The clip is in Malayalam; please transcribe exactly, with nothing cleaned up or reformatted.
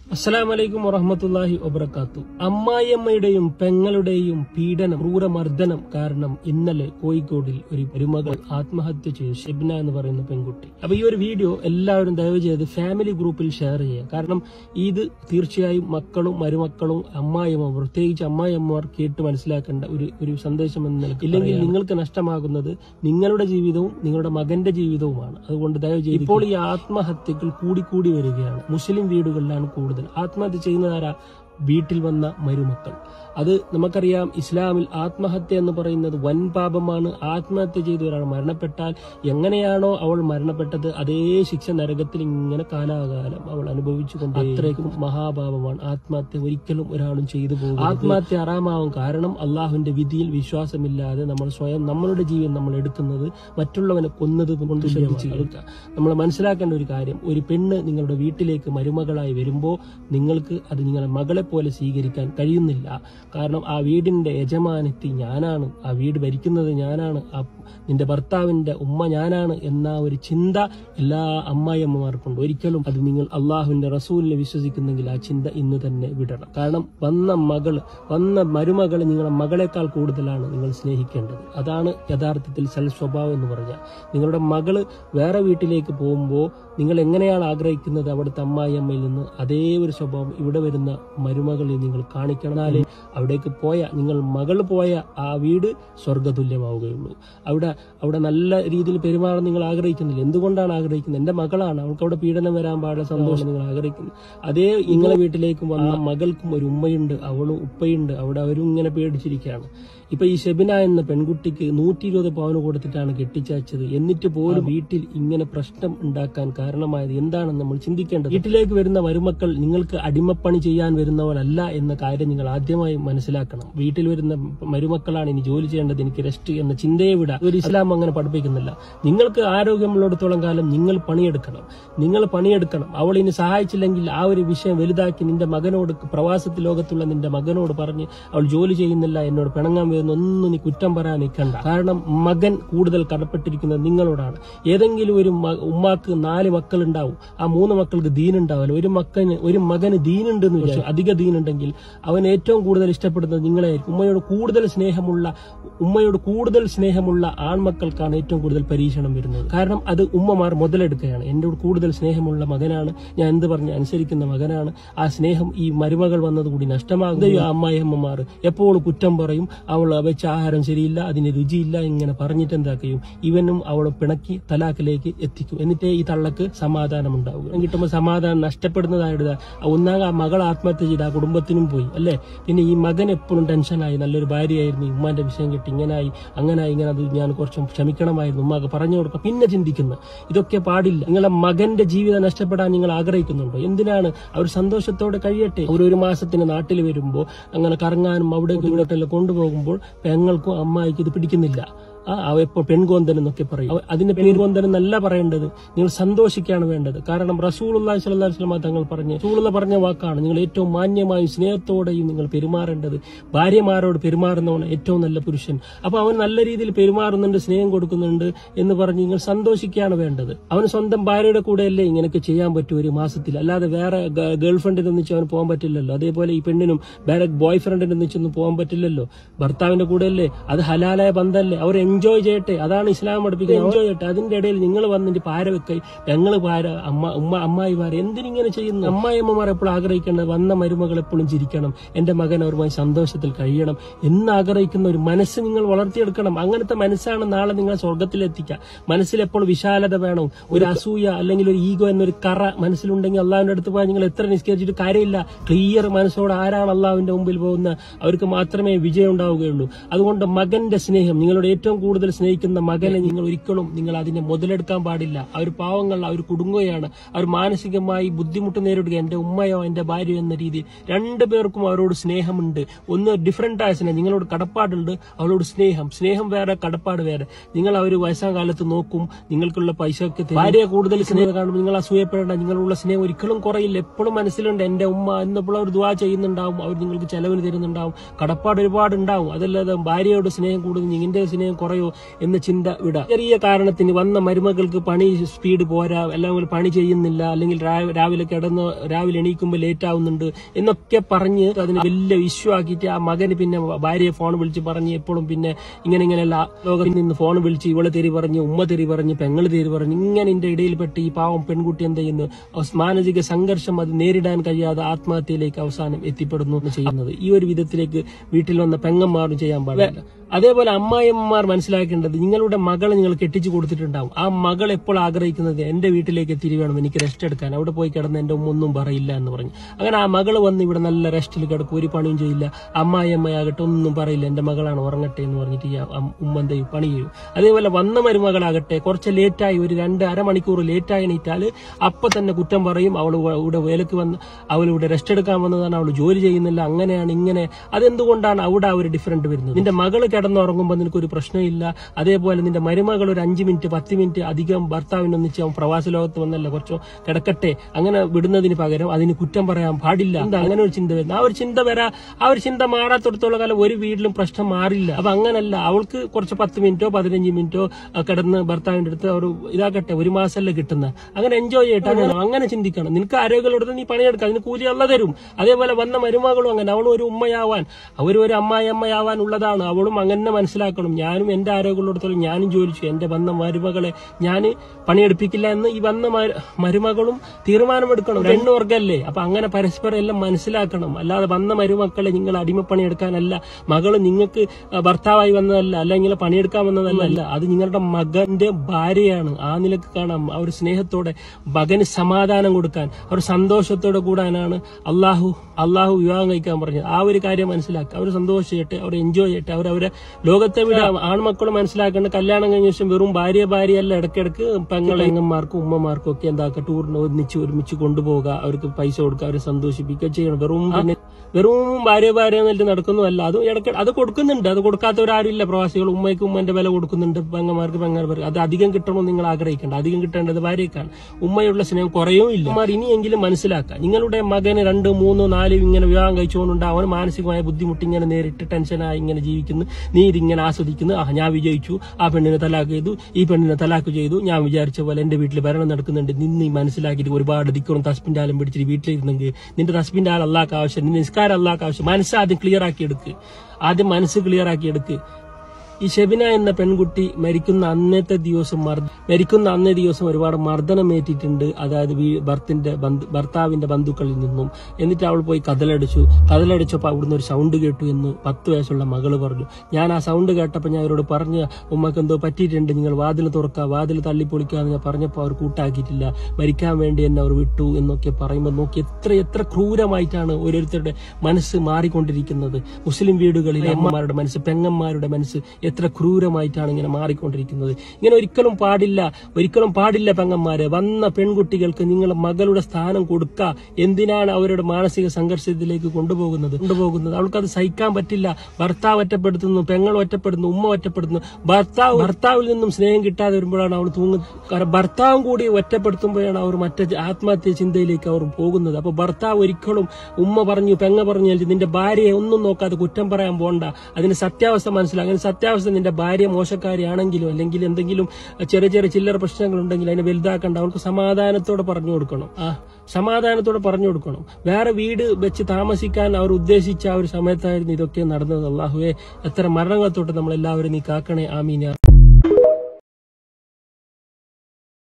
അസ്സലാമലൈക്കും വറഹ്മത്തുള്ളാഹി വബറകാത്തു. അമ്മായിയമ്മയുടെയും പെങ്ങളുടെയും പീഡനം, ക്രൂരമർദ്ദനം കാരണം ഇന്നലെ കോഴിക്കോടിൽ ഒരു മരുമകൾ ആത്മഹത്യ ചെയ്തു. ഷെബ്ന എന്ന് പറയുന്ന പെൺകുട്ടി. അപ്പൊ ഈ ഒരു വീഡിയോ എല്ലാവരും ദയവ് ചെയ്ത് ഫാമിലി ഗ്രൂപ്പിൽ ഷെയർ ചെയ്യുക. കാരണം ഇത് തീർച്ചയായും മക്കളും മരുമക്കളും അമ്മായിയമ്മ, പ്രത്യേകിച്ച് അമ്മായിയമ്മമാർ കേട്ട് മനസ്സിലാക്കേണ്ട ഒരു ഒരു സന്ദേശം എന്ന നിലയ്ക്ക്. ഇല്ലെങ്കിൽ നിങ്ങൾക്ക് നഷ്ടമാകുന്നത് നിങ്ങളുടെ ജീവിതവും നിങ്ങളുടെ മകന്റെ ജീവിതവുമാണ്. അതുകൊണ്ട് ദയവ് ചെയ്ത്, ഇപ്പോൾ ഈ ആത്മഹത്യകൾ കൂടിക്കൂടി വരികയാണ്. മുസ്ലിം വീടുകളിലാണ് കൂടുതൽ. ആത്മഹത്യ ചെയ്യുന്നതാരാ? വീട്ടിൽ വന്ന മരുമക്കൾ. അത് നമുക്കറിയാം, ഇസ്ലാമിൽ ആത്മഹത്യ എന്ന് പറയുന്നത് വൻ പാപമാണ്. ആത്മഹത്യ ചെയ്ത് ഒരാൾ മരണപ്പെട്ടാൽ എങ്ങനെയാണോ അവൾ മരണപ്പെട്ടത് അതേ ശിക്ഷ നരകത്തിൽ ഇങ്ങനെ കാലാകാലം അവൾ അനുഭവിച്ചുകൊണ്ട്, അത്രയ്ക്കും മഹാപാപമാണ് ആത്മഹത്യ. ഒരിക്കലും ഒരാളും ചെയ്തു പോകും. ആത്മഹത്യ ഹറാമാവും. കാരണം അള്ളാഹുവിന്റെ വിധിയിൽ വിശ്വാസമില്ലാതെ നമ്മൾ സ്വയം നമ്മളുടെ ജീവൻ നമ്മൾ എടുക്കുന്നത് മറ്റുള്ളവനെ കൊന്നത് കൊണ്ട് ശ്രമിച്ച് എടുക്കുക. നമ്മൾ മനസ്സിലാക്കേണ്ട ഒരു കാര്യം, ഒരു പെണ്ണ് നിങ്ങളുടെ വീട്ടിലേക്ക് മരുമകളായി വരുമ്പോൾ നിങ്ങൾക്ക് അത് നിങ്ങളുടെ മകളെ പോലെ സ്വീകരിക്കാൻ കഴിയുന്നില്ല. കാരണം ആ വീടിന്റെ യജമാനത്തി ഞാനാണ്, ആ വീട് ഭരിക്കുന്നത് ഞാനാണ്, ആ നിന്റെ ഭർത്താവിന്റെ ഉമ്മ ഞാനാണ് എന്ന ഒരു ചിന്ത എല്ലാ അമ്മായിയമ്മമാർക്കുണ്ട്. ഒരിക്കലും അത് നിങ്ങൾ അള്ളാഹുവിന്റെ റസൂലിനെ വിശ്വസിക്കുന്നെങ്കിൽ ആ ചിന്ത ഇന്ന് തന്നെ വിടണം. കാരണം വന്ന മകള് വന്ന മരുമകൾ നിങ്ങളുടെ മകളെക്കാൾ കൂടുതലാണ് നിങ്ങൾ സ്നേഹിക്കേണ്ടത്. അതാണ് യഥാർത്ഥത്തിൽ സൽ സ്വഭാവം എന്ന് പറഞ്ഞാൽ. നിങ്ങളുടെ മകള് വേറെ വീട്ടിലേക്ക് പോകുമ്പോൾ നിങ്ങൾ എങ്ങനെയാണ് ആഗ്രഹിക്കുന്നത് അവിടുത്തെ അമ്മായിയമ്മയിൽ നിന്ന്, അതേ ഒരു സ്വഭാവം ഇവിടെ വരുന്ന മരുമകളിൽ നിങ്ങൾ കാണിക്കണം. എന്നാലേ അവിടേക്ക് പോയ നിങ്ങൾ മകൾ പോയ ആ വീട് സ്വർഗതുല്യമാവുകയുള്ളൂ. അവിടെ അവിടെ നല്ല രീതിയിൽ പെരുമാറാൻ നിങ്ങൾ ആഗ്രഹിക്കുന്നില്ല. എന്തുകൊണ്ടാണ് ആഗ്രഹിക്കുന്നത്? എന്റെ മകളാണ്, അവൾക്ക് അവിടെ പീഡനം വരാൻ പാടില്ല, സന്തോഷം നിങ്ങൾ ആഗ്രഹിക്കുന്നു. അതേ നിങ്ങളെ വീട്ടിലേക്ക് വന്ന മകൾക്കും ഒരു ഉമ്മയുണ്ട്, അവളും ഉപ്പയുണ്ട്. അവിടെ അവരും ഇങ്ങനെ പേടിച്ചിരിക്കുകയാണ്. ഇപ്പൊ ഈ ഷെബിന എന്ന പെൺകുട്ടിക്ക് നൂറ്റി ഇരുപത് പവന് കൊടുത്തിട്ടാണ് കെട്ടിച്ചയച്ചത്. എന്നിട്ട് പോലും വീട്ടിൽ ഇങ്ങനെ പ്രശ്നം ഉണ്ടാക്കാൻ കാരണമായത് എന്താണെന്ന് നമ്മൾ ചിന്തിക്കേണ്ടത്. വീട്ടിലേക്ക് വരുന്ന മരുമക്കൾ നിങ്ങൾക്ക് അടിമപ്പണി ചെയ്യാൻ വരുന്നവരല്ല എന്ന കാര്യം നിങ്ങൾ ആദ്യമായി മനസ്സിലാക്കണം. വീട്ടിൽ വരുന്ന മരുമക്കളാണ് ഇനി ജോലി ചെയ്യേണ്ടത്, എനിക്ക് റെസ്റ്റ് എന്ന ചിന്തയെ വിടാം. ഒരു ഇസ്ലാം അങ്ങനെ പഠിപ്പിക്കുന്നില്ല. നിങ്ങൾക്ക് ആരോഗ്യമുള്ളിടത്തോളം കാലം നിങ്ങൾ പണിയെടുക്കണം, നിങ്ങൾ പണിയെടുക്കണം. അവൾ ഇനി സഹായിച്ചില്ലെങ്കിൽ ആ ഒരു വിഷയം വലുതാക്കി നിന്റെ മകനോട്, പ്രവാസത്തിൽ ലോകത്തുള്ള നിന്റെ മകനോട് പറഞ്ഞ് അവൾ ജോലി ചെയ്യുന്നില്ല, എന്നോട് പിണങ്ങാൻ ഒന്നും നീ കുറ്റം പറയാൻ നിൽക്കണ്ട. കാരണം മകൻ കൂടുതൽ കടപ്പെട്ടിരിക്കുന്നത് നിങ്ങളോടാണ്. ഏതെങ്കിലും ഒരു ഉമ്മാക്ക് നാല് മക്കൾ ഉണ്ടാവും, ആ മൂന്ന് മക്കൾക്ക് ദീനുണ്ടാവില്ല. ഒരു മക്കന് ഒരു മകന് ദീനുണ്ടെന്ന് വെച്ചാൽ, അധിക ദീനുണ്ടെങ്കിൽ അവൻ ഏറ്റവും കൂടുതൽ ഇഷ്ടപ്പെടുന്നത് നിങ്ങളെയായിരിക്കും. ഉമ്മയോട് കൂടുതൽ സ്നേഹമുള്ള ഉമ്മയോട് കൂടുതൽ സ്നേഹമുള്ള ആൺമക്കൾക്കാണ് ഏറ്റവും കൂടുതൽ പരീക്ഷണം വരുന്നത്. കാരണം അത് ഉമ്മമാർ മുതലെടുക്കുകയാണ്. എന്നോട് കൂടുതൽ സ്നേഹമുള്ള മകനാണ്, ഞാൻ എന്ത് പറഞ്ഞ് അനുസരിക്കുന്ന മകനാണ്. ആ സ്നേഹം ഈ മരുമകൾ വന്നതുകൂടി നഷ്ടമാകുകയും അമ്മായി അമ്മമാർ എപ്പോഴും കുറ്റം പറയും. അവൾ വെച്ച ആഹാരം ശരിയില്ല, അതിന് രുചിയില്ല, ഇങ്ങനെ പറഞ്ഞിട്ട് എന്താക്കുകയും ഇവനും അവളും പിണക്കി തലാഖിലേക്ക് എത്തിക്കും. എന്നിട്ടേ ഈ തള്ളക്ക് സമാധാനം ഉണ്ടാവുക. കിട്ടുമ്പോൾ സമാധാനം നഷ്ടപ്പെടുന്നതായിട്ട് ഒന്നാം ആ മകൾ ആത്മഹത്യ ചെയ്ത് ആ കുടുംബത്തിനും പോയി അല്ലേ. പിന്നെ ഈ മകൻ എപ്പോഴും ടെൻഷനായി. നല്ലൊരു ഭാര്യയായിരുന്നു, ഉമ്മാന്റെ വിഷയം കിട്ടി, ഇങ്ങനായി അങ്ങനായി, ഇങ്ങനെ അത് ഞാൻ കുറച്ചും ക്ഷമിക്കണമായിരുന്നു, ഉമ്മാക്ക് പറഞ്ഞു കൊടുക്കാം. പിന്നെ ചിന്തിക്കുന്നു ഇതൊക്കെ പാടില്ല. നിങ്ങളെ മകന്റെ ജീവിതം നഷ്ടപ്പെടാൻ നിങ്ങൾ ആഗ്രഹിക്കുന്നുണ്ടോ? എന്തിനാണ്? അവർ സന്തോഷത്തോടെ കഴിയട്ടെ. ഒരു മാസത്തിന് നാട്ടിൽ വരുമ്പോൾ അങ്ങനെ കറങ്ങാനും അവിടെ ഇവിടെയെല്ലാം കൊണ്ടുപോകുമ്പോൾ പെങ്ങൾക്കും അമ്മായിക്കും ഇത് പിടിക്കുന്നില്ല. ആ എപ്പോൾ പെൺകോന്തൻ എന്നൊക്കെ പറയും. അതിന്റെ പെൺകോന്തൻ എന്നല്ല പറയേണ്ടത്, നിങ്ങൾ സന്തോഷിക്കുകയാണ് വേണ്ടത്. കാരണം റസൂലുള്ളാഹി സ്വല്ലല്ലാഹു അലൈഹി വസല്ലം തങ്ങൾ പറഞ്ഞ റസൂലുള്ള പറഞ്ഞ വാക്കാണ്, നിങ്ങൾ ഏറ്റവും മാന്യമായും സ്നേഹത്തോടെയും നിങ്ങൾ പെരുമാറേണ്ടത്. ഭാര്യമാരോട് പെരുമാറുന്നവണ് ഏറ്റവും നല്ല പുരുഷൻ. അപ്പൊ അവൻ നല്ല രീതിയിൽ പെരുമാറുന്നുണ്ട്, സ്നേഹം കൊടുക്കുന്നുണ്ട് എന്ന് പറഞ്ഞ് നിങ്ങൾ സന്തോഷിക്കുകയാണ് വേണ്ടത്. അവന് സ്വന്തം ഭാര്യയുടെ കൂടെയല്ലേ ഇങ്ങനെയൊക്കെ ചെയ്യാൻ പറ്റൂ ഒരു മാസത്തിൽ, അല്ലാതെ വേറെ ഗേൾ ഫ്രണ്ടിനെ ഒന്നിച്ച് അവന് പോകാൻ പറ്റില്ലല്ലോ. അതേപോലെ ഈ പെണ്ണിനും വേറെ ബോയ് ഫ്രണ്ടിനെ ഒന്നിച്ചൊന്നും പോകാൻ പറ്റില്ലല്ലോ. ഭർത്താവിന്റെ കൂടെയല്ലേ, അത് ഹലാലായ ബന്ധമല്ലേ, അവർ എൻജോയ് ചെയ്യട്ടെ. അതാണ് ഇസ്ലാം പഠിപ്പിക്കുന്നത്. എൻജോയ് ചെയ്യട്ടെ. അതിന്റെ ഇടയിൽ നിങ്ങൾ വന്നിട്ട് പാര വെക്കൈ, ഞങ്ങള് പാര, അമ്മ ഉമ്മ അമ്മായിമാർ എന്തിനിങ്ങനെ ചെയ്യുന്നു? അമ്മായിയമ്മമാർ എപ്പോഴും ആഗ്രഹിക്കേണ്ടത് വന്ന മരുമകൾ എപ്പോഴും ചിരിക്കണം, എന്റെ മകൻ അവരുമായി സന്തോഷത്തിൽ കഴിയണം എന്ന് ആഗ്രഹിക്കുന്ന ഒരു മനസ്സ് നിങ്ങൾ വളർത്തിയെടുക്കണം. അങ്ങനത്തെ മനസ്സാണ് നാളെ നിങ്ങളെ സ്വർഗത്തിലെത്തിക്കുക. മനസ്സിൽ എപ്പോഴും വിശാലത വേണം. ഒരു അസൂയ അല്ലെങ്കിൽ ഒരു ഈഗോ എന്നൊരു കറ മനസ്സിലുണ്ടെങ്കിൽ അള്ളാഹുവിന്റെ അടുത്ത് പോയാൽ നിങ്ങൾ എത്ര നിസ്കരിച്ചിട്ട് കാര്യമില്ല. ക്ലിയർ മനസ്സോട് ആരാണ് അള്ളാഹുവിന്റെ മുമ്പിൽ പോകുന്ന അവർക്ക് മാത്രമേ വിജയം ഉണ്ടാവുകയുള്ളൂ. അതുകൊണ്ട് മകന്റെ സ്നേഹം, നിങ്ങളുടെ ഏറ്റവും കൂടുതൽ സ്നേഹിക്കുന്ന മകനെ നിങ്ങൾ ഒരിക്കലും നിങ്ങൾ അതിനെ മുതലെടുക്കാൻ പാടില്ല. അവർ പാവങ്ങൾ, അവർ കുടുങ്ങുകയാണ്, അവർ മാനസികമായി ബുദ്ധിമുട്ട് നേരിടുക. എന്റെ ഉമ്മയോ എന്റെ ഭാര്യയോ എന്ന രീതിയിൽ രണ്ടു പേർക്കും അവരോട് സ്നേഹമുണ്ട്. ഒന്ന് ഡിഫറന്റ് ആയ സ്നേഹം, നിങ്ങളോട് കടപ്പാടുണ്ട്, അവളോട് സ്നേഹം. സ്നേഹം വേറെ, കടപ്പാട് വേറെ. നിങ്ങൾ അവർ വയസ്സാം കാലത്ത് നോക്കും, നിങ്ങൾക്കുള്ള പൈസ ഒക്കെ ഭാര്യയെ കൂടുതൽ സ്നേഹം കാണുമ്പോൾ നിങ്ങൾ അസൂയപ്പെടേണ്ട. നിങ്ങളുള്ള സ്നേഹം ഒരിക്കലും കുറയില്ല. എപ്പോഴും മനസ്സിലുണ്ട് എന്റെ ഉമ്മ എന്നപ്പോൾ അവർ ദുആ ചെയ്യുന്നുണ്ടാവും, അവർ നിങ്ങൾക്ക് ചെലവിന് തരുന്നുണ്ടാവും, കടപ്പാട് ഒരുപാട് ഉണ്ടാവും. അതല്ലാതെ ഭാര്യയോട് സ്നേഹം കൂടുതൽ നിങ്ങളുടെ സ്നേഹം കുറയോ എന്ന ചിന്ത വിടാം. ചെറിയ കാരണത്തിന് വന്ന മരുമകൾക്ക് പണി സ്പീഡ് പോരാ, അല്ലെങ്കിൽ പണി ചെയ്യുന്നില്ല, അല്ലെങ്കിൽ രാവിലെ കിടന്ന് രാവിലെ എണീക്കുമ്പോൾ ലേറ്റ് ആവുന്നുണ്ട് എന്നൊക്കെ പറഞ്ഞ് അതിന് വലിയ ഇഷ്യൂ ആക്കിയിട്ട് ആ മകന് പിന്നെ ഭാര്യയെ ഫോൺ വിളിച്ച് പറഞ്ഞ് എപ്പോഴും പിന്നെ ഇങ്ങനെ ഇങ്ങനെയല്ല ലോകത്തിൽ നിന്ന് ഫോൺ വിളിച്ച് ഇവളെ തെറി പറഞ്ഞ് ഉമ്മ തെറി പറഞ്ഞ് പെങ്ങള് തെറി പറഞ്ഞ് ഇങ്ങനെ ഇതിന്റെ ഇടയിൽപ്പെട്ട് ഈ പാവം പെൺകുട്ടി എന്ത് ചെയ്യുന്നു, മാനസിക സംഘർഷം അത് നേരിടാൻ കഴിയാതെ ആത്മഹത്യയിലേക്ക് അവസാനം എത്തിപ്പെടുന്നു ചെയ്യുന്നത്. ഈ ഒരു വിധത്തിലേക്ക് വീട്ടിൽ വന്ന പെങ്ങന്മാരും ചെയ്യാൻ പാടില്ല. അതേപോലെ അമ്മായിയമ്മമാർ മനസ്സിലാക്കേണ്ടത്, നിങ്ങളുടെ മകളെ നിങ്ങൾ കെട്ടിച്ചു കൊടുത്തിട്ടുണ്ടാവും. ആ മകൾ എപ്പോൾ ആഗ്രഹിക്കുന്നത് എന്റെ വീട്ടിലേക്ക് തിരികെ വേണം, എനിക്ക് റെസ്റ്റ് എടുക്കാൻ, അവിടെ പോയി കിടന്ന് എന്റെ ഉമ്മ ഒന്നും പറയില്ല എന്ന് പറഞ്ഞു. അങ്ങനെ ആ മകള് വന്ന് ഇവിടെ നല്ല റെസ്റ്റിൽ കിടക്കും, ഒരു പണിയും ചെയ്യില്ല. അമ്മായിയമ്മയാകട്ടെ ഒന്നും പറയില്ല, എന്റെ മകളാണ് ഉറങ്ങട്ടെ എന്ന് പറഞ്ഞിട്ട് ഈ ഉമ്മ എന്ത് ചെയ്യും, പണി ചെയ്യും. അതേപോലെ വന്ന മരുമകളാകട്ടെ കുറച്ച് ലേറ്റായി, ഒരു രണ്ട് അരമണിക്കൂർ ലേറ്റായി എണീറ്റാല് അപ്പൊ തന്നെ കുറ്റം പറയും. അവൾ ഇവിടെ വേലക്ക് വന്ന് അവൾ ഇവിടെ റെസ്റ്റ് എടുക്കാൻ വന്നതാണ്, അവൾ ജോലി ചെയ്യുന്നില്ല, അങ്ങനെയാണ് ഇങ്ങനെ. അതെന്തുകൊണ്ടാണ് അവിടെ ആ ഒരു ഡിഫറൻറ്റ് വരുന്നത്? നിന്റെ മകള് കിടന്നുറങ്ങുമ്പോൾ നിനക്കൊരു പ്രശ്നമില്ല. അതേപോലെ നിന്റെ മരുമകൾ ഒരു അഞ്ച് മിനിറ്റ് പത്ത് മിനിറ്റ് അധികം ഭർത്താവിനൊന്നിച്ച് അവൻ പ്രവാസ ലോകത്ത് വന്നല്ല കുറച്ചോ കിടക്കട്ടെ അങ്ങനെ വിടുന്നതിന് പകരം അതിന് കുറ്റം പറയാൻ പാടില്ല. എന്താ അങ്ങനെ ഒരു ചിന്ത വരുന്നത്? ആ ഒരു ചിന്ത വരാ ആ ഒരു ചിന്ത മാറാത്തോടത്തോളം കാലം ഒരു വീട്ടിലും പ്രശ്നം മാറില്ല. അപ്പൊ അങ്ങനല്ല, അവൾക്ക് കുറച്ച് പത്ത് മിനിറ്റോ പതിനഞ്ച് മിനിറ്റോ കിടന്ന് ഭർത്താവിന്റെ അടുത്ത് അവർ ഇതാക്കട്ടെ, ഒരു മാസമല്ലേ കിട്ടുന്ന, അങ്ങനെ എൻജോയ് ചെയ്യട്ടെ, അങ്ങനെ ചിന്തിക്കണം. നിനക്ക് ആരോഗ്യമുള്ളത് നീ പണിയെടുക്കാം, അതിന് കൂലി അല്ല തരും. അതേപോലെ വന്ന മരുമകളും അങ്ങനെ, അവളും ഒരു ഉമ്മയാവാൻ അവരും ഒരു അമ്മായി അമ്മയാവാൻ ഉള്ളതാണ്. അവളും അങ്ങനെ മനസ്സിലാക്കണം. ഞാനും എന്റെ ആരോഗ്യമുള്ളിടത്തോളം ഞാനും ജോലിച്ചു, എന്റെ വന്ന മരുമകളെ ഞാൻ പണിയെടുപ്പിക്കില്ല എന്ന് ഈ വന്ന മരുമകളും തീരുമാനമെടുക്കണം. രണ്ടു വർഗല്ലേ. അപ്പൊ അങ്ങനെ പരസ്പരം എല്ലാം മനസ്സിലാക്കണം. അല്ലാതെ വന്ന മരുമക്കളെ നിങ്ങൾ അടിമപ്പണി എടുക്കാനല്ല, മകള് നിങ്ങൾക്ക് ഭർത്താവായി വന്നതല്ല, അല്ലെങ്കിൽ പണിയെടുക്കാൻ വന്നതല്ല, അത് നിങ്ങളുടെ മകന്റെ ഭാര്യയാണ്. ആ നിലക്ക് കാണാം. ആ ഒരു സ്നേഹത്തോടെ മകന് സമാധാനം കൊടുക്കാൻ, അവർ സന്തോഷത്തോടെ കൂടാനാണ് അള്ളാഹു അള്ളാഹു വിവാഹം കഴിക്കാൻ പറഞ്ഞത്. ആ ഒരു കാര്യം മനസ്സിലാക്കുക. അവർ സന്തോഷം ചെയ്യട്ടെ, അവർ എൻജോയ് ചെയ്യട്ടെ. അവർ അവരെ ലോകത്തെ വിട ആൺമക്കളും മനസ്സിലാക്കേണ്ട, കല്യാണം കഴിഞ്ഞ ശേഷം വെറും ഭാര്യ ഭാര്യയല്ല, ഇടയ്ക്കിടക്ക് പെങ്ങളെങ്ങന്മാർക്കും ഉമ്മമാർക്കും ഒക്കെ എന്താക്കുക, ടൂറിന് ഒന്നിച്ച് ഒരുമിച്ച് കൊണ്ടുപോകുക, അവർക്ക് പൈസ കൊടുക്കുക, അവരെ സന്തോഷിപ്പിക്കുക ചെയ്യണം. വെറും വെറും ഭാര്യ ഭാര്യ എന്നിട്ട് നടക്കുന്നതല്ല. അത് ഇടയ്ക്ക് അത് കൊടുക്കുന്നുണ്ട്, അത് കൊടുക്കാത്തവരാരും ഇല്ല. പ്രവാസികൾ ഉമ്മയ്ക്ക് ഉമ്മന്റെ വില കൊടുക്കുന്നുണ്ട്, പെങ്ങന്മാർക്ക് പെങ്ങന്മാർക്ക്. അത് അധികം കിട്ടണമെന്ന് നിങ്ങൾ ആഗ്രഹിക്കേണ്ട, അധികം കിട്ടേണ്ടത് ഭാര്യക്കാണ്. ഉമ്മയുള്ള സ്നേഹം കുറയും ഇല്ല. ഉമ്മമാർ ഇനിയെങ്കിലും മനസ്സിലാക്കുക, നിങ്ങളുടെ മകന് രണ്ട് മൂന്ന് നാല് ഇങ്ങനെ വിവാഹം കഴിച്ചുകൊണ്ടുണ്ട്, അവന് മാനസികമായ ബുദ്ധിമുട്ട് ഇങ്ങനെ നേരിട്ട് ടെൻഷനായി ഇങ്ങനെ ജീവിക്കുന്നു, നീ ഇതിങ്ങനെ ആസ്വദിക്കുന്നു. ആ ഞാൻ വിജയിച്ചു, ആ പെണ്ണിനെ തലാക്ക് ചെയ്തു, ഈ പെണ്ണിനെ തലാക്ക് ചെയ്തു, ഞാൻ വിചാരിച്ച പോലെ എന്റെ വീട്ടിൽ ഭരണം നടക്കുന്നുണ്ട്. നിന്നെ മനസ്സിലാക്കിയിട്ട് ഒരുപാട് ദിക്കറും തസ്ബിന്റെ ആലും പിടിച്ചിട്ട് വീട്ടിലിരുന്നെങ്കിൽ നിന്റെ തസ്ബിന്റെ ആൾ അള്ളാഹ് ആവശ്യം, നിന്റെ നിസ്കാരം അള്ളാഹ് ആവശ്യം. മനസ്സ് ആദ്യം ക്ലിയർ ആക്കി എടുക്ക്, ആദ്യം മനസ്സ് ക്ലിയർ ആക്കി എടുക്ക്. ഈ ഷെബിന എന്ന പെൺകുട്ടി മരിക്കുന്ന അന്നത്തെ ദിവസം മരിക്കുന്ന അന്നേ ദിവസം ഒരുപാട് മർദ്ദനമേറ്റിട്ടുണ്ട്. അതായത് ഭർത്തിന്റെ ഭർത്താവിന്റെ ബന്ധുക്കളിൽ നിന്നും. എന്നിട്ട് അവൾ പോയി കതലടിച്ചു. കതലടിച്ചപ്പോൾ അവിടുന്ന് ഒരു സൗണ്ട് കേട്ടു എന്ന് പത്ത് വയസ്സുള്ള മകള് പറഞ്ഞു. ഞാൻ ആ സൗണ്ട് കേട്ടപ്പോൾ ഞാൻ അവരോട് പറഞ്ഞ, ഉമ്മക്ക് എന്തോ പറ്റിയിട്ടുണ്ട്, നിങ്ങൾ വാതിൽ തുറക്കുക, വാതിൽ തള്ളിപ്പൊളിക്കാന്ന് ഞാൻ പറഞ്ഞപ്പോൾ അവർ കൂട്ടാക്കിയിട്ടില്ല, മരിക്കാൻ വേണ്ടി എന്നെ അവർ വിട്ടു എന്നൊക്കെ പറയുമ്പോൾ നോക്കി എത്ര എത്ര ക്രൂരമായിട്ടാണ് ഓരോരുത്തരുടെ മനസ്സ് മാറിക്കൊണ്ടിരിക്കുന്നത്. മുസ്ലിം വീടുകളിൽ അമ്മമാരുടെ മനസ്സ്, പെങ്ങന്മാരുടെ മനസ്സ് എത്ര ക്രൂരമായിട്ടാണ് ഇങ്ങനെ മാറിക്കൊണ്ടിരിക്കുന്നത്. ഇങ്ങനെ ഒരിക്കലും പാടില്ല, ഒരിക്കലും പാടില്ല. പെങ്ങന്മാരെ, വന്ന പെൺകുട്ടികൾക്ക് നിങ്ങൾ മകളുടെ സ്ഥാനം കൊടുക്കുക. എന്തിനാണ് അവരുടെ മാനസിക സംഘർഷത്തിലേക്ക് കൊണ്ടുപോകുന്നത് കൊണ്ടുപോകുന്നത് അവൾക്കത് സഹിക്കാൻ പറ്റില്ല. ഭർത്താവ് ഒറ്റപ്പെടുത്തുന്നു, പെങ്ങൾ ഒറ്റപ്പെടുന്നു, ഉമ്മ ഒറ്റപ്പെടുന്നു. ഭർത്താവ് ഭർത്താവിൽ നിന്നും സ്നേഹം കിട്ടാതെ വരുമ്പോഴാണ് അവൾ തൂങ്ങുന്നത്. കാരണം ഭർത്താവും കൂടി ഒറ്റപ്പെടുത്തുമ്പോഴാണ് അവർ മറ്റേ ആത്മഹത്യ ചിന്തയിലേക്ക് അവർ പോകുന്നത്. അപ്പൊ ഭർത്താവ് ഒരിക്കലും ഉമ്മ പറഞ്ഞു പെങ്ങ പറഞ്ഞു നിന്റെ ഭാര്യയെ ഒന്നും നോക്കാതെ കുറ്റം പറയാൻ പോണ്ട. അതിന് സത്യാവസ്ഥ മനസ്സിലാക്കുക. അങ്ങനെ സത്യാവസ്ഥ നിന്റെ ഭാര്യ മോശക്കാരിയാണെങ്കിലോ അല്ലെങ്കിൽ എന്തെങ്കിലും ചെറിയ ചെറിയ ചില്ലറ പ്രശ്നങ്ങൾ ഉണ്ടെങ്കിൽ അതിനെ വലുതാക്കണ്ട. അവൾക്ക് സമാധാനത്തോടെ പറഞ്ഞു കൊടുക്കണം. ആ സമാധാനത്തോടെ പറഞ്ഞു കൊടുക്കണം. വേറെ വീട് വെച്ച് താമസിക്കാൻ അവർ ഉദ്ദേശിച്ച ആ ഒരു സമയത്തായിരുന്നു ഇതൊക്കെ നടന്നത്. അല്ലാഹുവേ, എത്ര മരണങ്ങൾ തൊട്ട് നമ്മളെല്ലാവരും നീ കാക്കണേ. ആമീൻ.